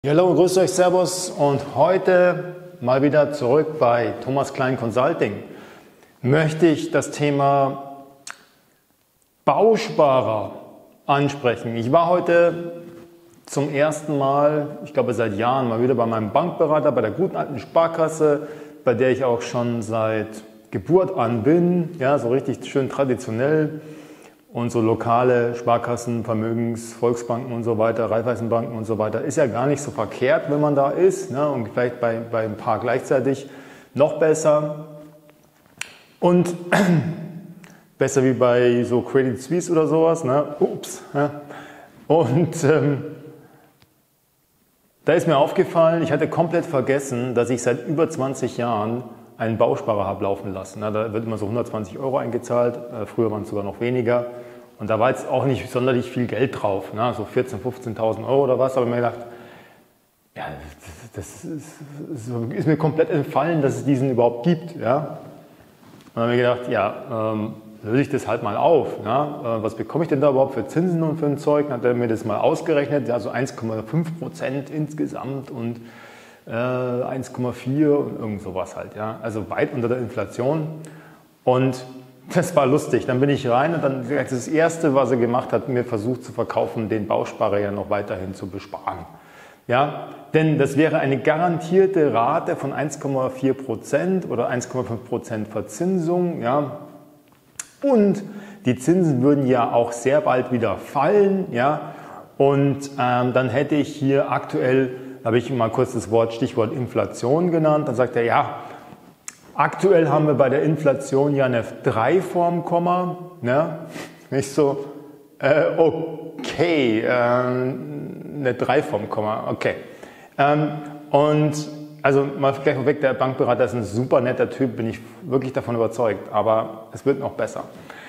Ja, hallo, grüßt euch, servus und heute mal wieder zurück bei Thomas Klein Consulting. Möchte ich das Thema Bausparer ansprechen. Ich war heute zum ersten Mal, ich glaube seit Jahren, mal wieder bei meinem Bankberater, bei der guten alten Sparkasse, bei der ich auch schon seit Geburt an bin, ja, so richtig schön traditionell. Und so lokale Sparkassen, Vermögens-, Volksbanken und so weiter, Raiffeisenbanken und so weiter, ist ja gar nicht so verkehrt, wenn man da ist, ne? Und vielleicht bei ein paar gleichzeitig noch besser. Und besser wie bei so Credit Suisse oder sowas, ne? Ups. Ja. Und da ist mir aufgefallen, ich hatte komplett vergessen, dass ich seit über 20 Jahren einen Bausparer habe laufen lassen. Da wird immer so 120 € eingezahlt, früher waren es sogar noch weniger. Und da war jetzt auch nicht sonderlich viel Geld drauf, ne? So 14.000, 15.000 € oder was. Aber ich habe mir gedacht, ja, das ist mir komplett entfallen, dass es diesen überhaupt gibt. Ja? Und dann habe ich gedacht, ja, löse ich das halt mal auf. Ja? Was bekomme ich denn da überhaupt für Zinsen und für ein Zeug? Dann hat er mir das mal ausgerechnet, ja, so 1,5% insgesamt und 1,4 und irgend sowas halt, ja, also weit unter der Inflation. Und das war lustig. Dann bin ich rein und dann das Erste, was er gemacht hat, mir versucht zu verkaufen, den Bausparer ja noch weiterhin zu besparen. Ja, denn das wäre eine garantierte Rate von 1,4% oder 1,5% Verzinsung, ja. Und die Zinsen würden ja auch sehr bald wieder fallen, ja. Und dann hätte ich hier aktuell, habe ich mal kurz das Stichwort Inflation genannt. Dann sagt er, ja, aktuell haben wir bei der Inflation ja eine 3 vorm Komma. Ne? Nicht so, okay, eine 3 vorm Komma, okay. Und also mal gleich vorweg, der Bankberater ist ein super netter Typ, bin ich wirklich davon überzeugt, aber es wird noch besser.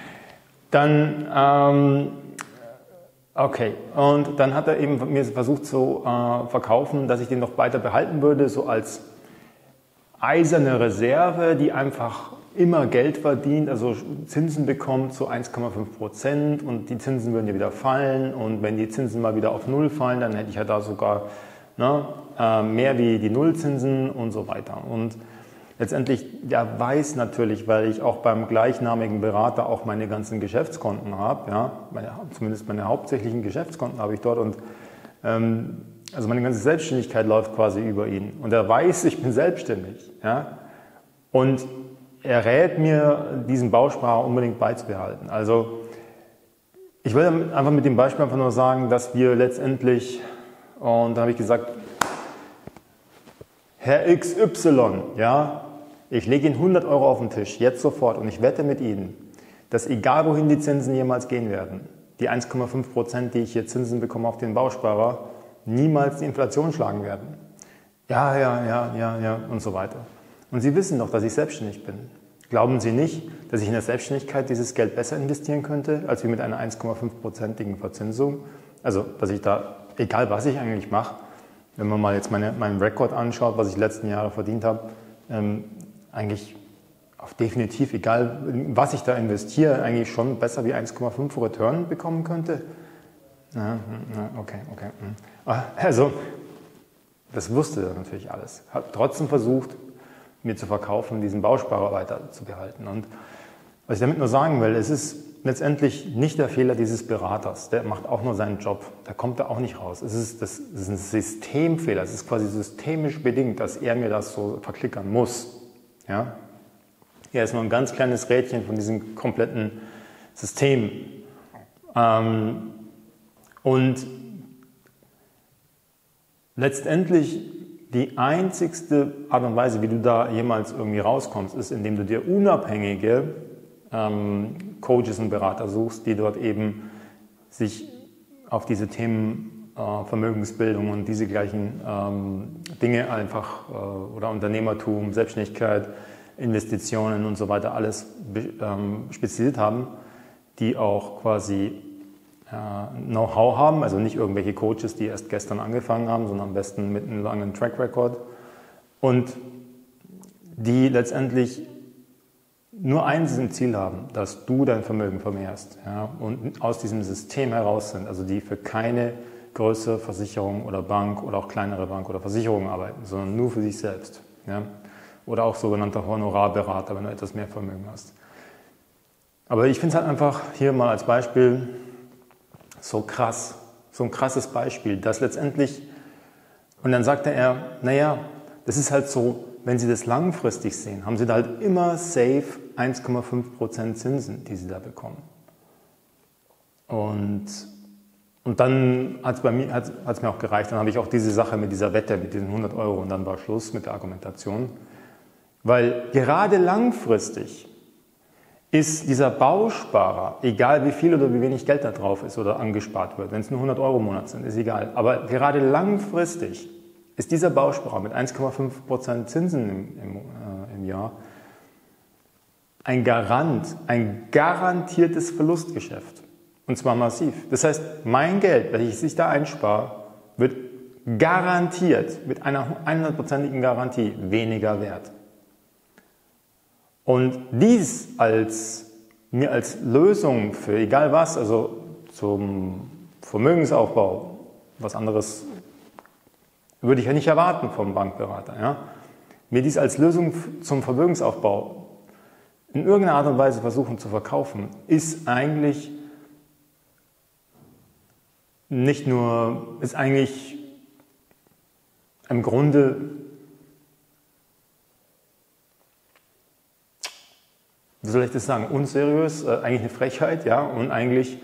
Dann okay, und dann hat er eben mir versucht zu verkaufen, dass ich den noch weiter behalten würde, so als eiserne Reserve, die einfach immer Geld verdient, also Zinsen bekommt, so 1,5% und die Zinsen würden ja wieder fallen und wenn die Zinsen mal wieder auf Null fallen, dann hätte ich ja da sogar mehr wie die Nullzinsen und so weiter. Und letztendlich, der weiß natürlich, weil ich auch beim gleichnamigen Berater auch meine ganzen Geschäftskonten habe, ja, zumindest meine hauptsächlichen Geschäftskonten habe ich dort und also meine ganze Selbstständigkeit läuft quasi über ihn. Und er weiß, ich bin selbstständig, ja, und er rät mir, diesen Bausparer unbedingt beizubehalten. Also ich will einfach mit dem Beispiel einfach nur sagen, dass wir letztendlich, und dann habe ich gesagt, Herr XY, ja, ich lege Ihnen 100 € auf den Tisch, jetzt sofort, und ich wette mit Ihnen, dass egal wohin die Zinsen jemals gehen werden, die 1,5%, die ich hier Zinsen bekomme auf den Bausparer, niemals die Inflation schlagen werden. Ja, und so weiter. Und Sie wissen doch, dass ich selbstständig bin. Glauben Sie nicht, dass ich in der Selbstständigkeit dieses Geld besser investieren könnte, als wie mit einer 1,5%igen Verzinsung? Also, dass ich da, egal was ich eigentlich mache, wenn man mal jetzt meinen Rekord anschaut, was ich die letzten Jahre verdient habe, eigentlich auf definitiv, egal was ich da investiere, eigentlich schon besser wie 1,5 Return bekommen könnte. Okay. Also, das wusste er natürlich alles. Hat trotzdem versucht, mir zu verkaufen, diesen Bausparer weiter zu behalten. Und was ich damit nur sagen will, es ist letztendlich nicht der Fehler dieses Beraters. Der macht auch nur seinen Job. Da kommt er auch nicht raus. Das ist ein Systemfehler. Es ist quasi systemisch bedingt, dass er mir das so verklickern muss. Ja? Er ist nur ein ganz kleines Rädchen von diesem kompletten System. Und letztendlich die einzigste Art und Weise, wie du da jemals irgendwie rauskommst, ist, indem du dir unabhängige Coaches und Berater suchst, die dort eben sich auf diese Themen Vermögensbildung und diese gleichen Dinge einfach oder Unternehmertum, Selbstständigkeit, Investitionen und so weiter alles spezialisiert haben, die auch quasi Know-how haben, also nicht irgendwelche Coaches, die erst gestern angefangen haben, sondern am besten mit einem langen Track Record und die letztendlich nur eins im Ziel haben, dass du dein Vermögen vermehrst, ja, und aus diesem System heraus sind, also die für keine größere Versicherung oder Bank oder auch kleinere Bank oder Versicherungen arbeiten, sondern nur für sich selbst. Ja? Oder auch sogenannter Honorarberater, wenn du etwas mehr Vermögen hast. Aber ich finde es halt einfach hier mal als Beispiel so krass, so ein krasses Beispiel, dass letztendlich, und dann sagte er, naja, das ist halt so, wenn Sie das langfristig sehen, haben Sie da halt immer safe 1,5% Zinsen, die Sie da bekommen. Und dann hat es mir auch gereicht, dann habe ich auch diese Sache mit dieser Wette, mit diesen 100 Euro und dann war Schluss mit der Argumentation. Weil gerade langfristig ist dieser Bausparer, egal wie viel oder wie wenig Geld da drauf ist oder angespart wird, wenn es nur 100 Euro im Monat sind, ist egal. Aber gerade langfristig ist dieser Bausparer mit 1,5% Zinsen im Jahr ein garantiertes Verlustgeschäft. Und zwar massiv. Das heißt, mein Geld, welches ich da einspare, wird garantiert mit einer 100%igen Garantie weniger wert. Und dies mir als Lösung für egal was, also zum Vermögensaufbau, was anderes würde ich ja nicht erwarten vom Bankberater, ja? Mir dies als Lösung zum Vermögensaufbau in irgendeiner Art und Weise versuchen zu verkaufen, ist eigentlich im Grunde wie soll ich das sagen, unseriös, eigentlich eine Frechheit, ja, und eigentlich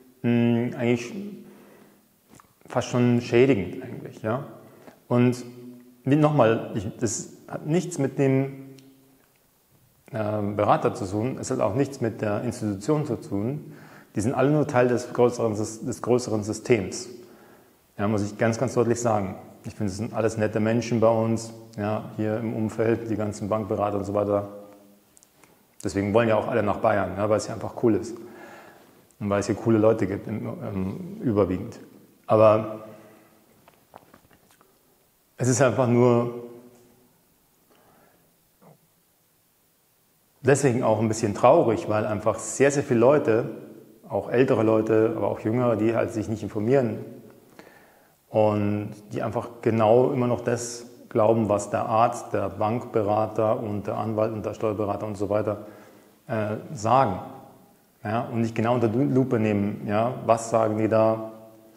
fast schon schädigend eigentlich, ja. Und nochmal, das hat nichts mit dem Berater zu tun, es hat auch nichts mit der Institution zu tun. Die sind alle nur Teil des größeren Systems. Ja, muss ich ganz, ganz deutlich sagen. Ich finde, es sind alles nette Menschen bei uns, ja, hier im Umfeld, die ganzen Bankberater und so weiter. Deswegen wollen ja auch alle nach Bayern, ja, weil es hier einfach cool ist. Und weil es hier coole Leute gibt, überwiegend. Aber es ist einfach nur deswegen auch ein bisschen traurig, weil einfach sehr, sehr viele Leute, auch ältere Leute, aber auch jüngere, die halt sich nicht informieren und die einfach genau immer noch das glauben, was der Arzt, der Bankberater und der Anwalt und der Steuerberater und so weiter sagen. Ja, und nicht genau unter Lupe nehmen, ja, was sagen die da.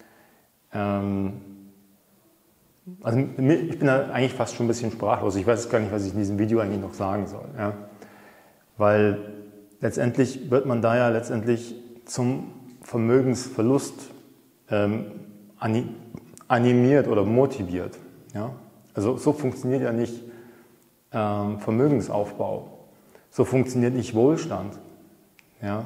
Also ich bin da eigentlich fast schon ein bisschen sprachlos. Ich weiß gar nicht, was ich in diesem Video eigentlich noch sagen soll. Ja. Weil letztendlich wird man da ja letztendlich zum Vermögensverlust animiert oder motiviert. Ja? Also so funktioniert ja nicht Vermögensaufbau. So funktioniert nicht Wohlstand. Ja?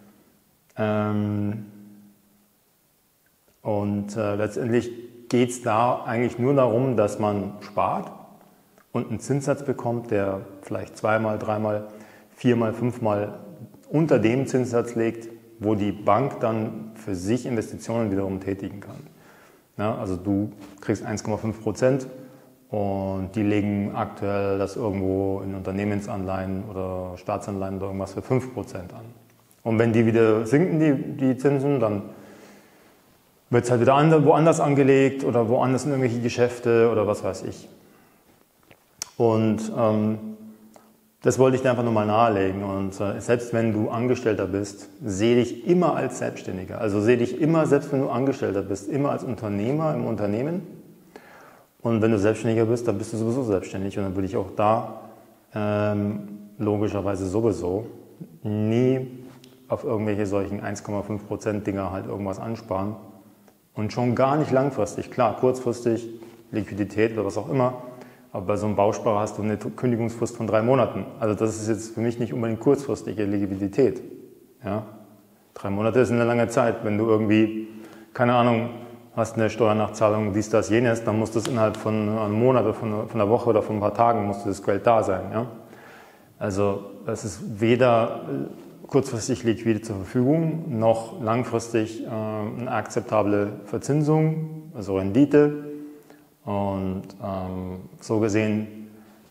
Letztendlich geht es da eigentlich nur darum, dass man spart und einen Zinssatz bekommt, der vielleicht zweimal, dreimal, viermal, fünfmal unter dem Zinssatz liegt, wo die Bank dann für sich Investitionen wiederum tätigen kann. Ja, also du kriegst 1,5% und die legen aktuell das irgendwo in Unternehmensanleihen oder Staatsanleihen oder irgendwas für 5% an. Und wenn die wieder sinken, die Zinsen, dann wird es halt wieder woanders angelegt oder woanders in irgendwelche Geschäfte oder was weiß ich. Und das wollte ich dir einfach nur mal nahelegen. Und selbst wenn du Angestellter bist, sehe dich immer als Selbstständiger. Also sehe dich immer, selbst wenn du Angestellter bist, immer als Unternehmer im Unternehmen. Und wenn du Selbstständiger bist, dann bist du sowieso selbstständig. Und dann würde ich auch da logischerweise sowieso nie auf irgendwelche solchen 1,5% Dinger halt irgendwas ansparen. Und schon gar nicht langfristig. Klar, kurzfristig, Liquidität oder was auch immer. Aber bei so einem Bausparer hast du eine Kündigungsfrist von 3 Monaten. Also das ist jetzt für mich nicht unbedingt kurzfristige Liquidität. Ja? 3 Monate ist eine lange Zeit. Wenn du irgendwie, keine Ahnung, hast eine Steuernachzahlung, dies, das, jenes, dann muss das innerhalb von einem Monat oder von einer Woche oder von ein paar Tagen muss das Geld da sein. Ja? Also es ist weder kurzfristig liquide zur Verfügung, noch langfristig eine akzeptable Verzinsung, also Rendite. Und so gesehen,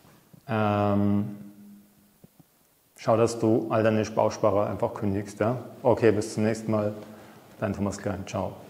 schau, dass du all deine Bausparer einfach kündigst. Ja? Okay, bis zum nächsten Mal. Dein Thomas Klein. Ciao.